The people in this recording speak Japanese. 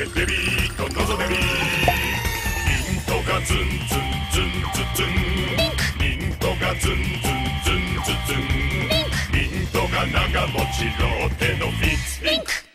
ベビーとのぞベビー。ミントがズンズンズンズズン。ミントがズンズンズンズズン。ミントが長持ち両手のフィッツ。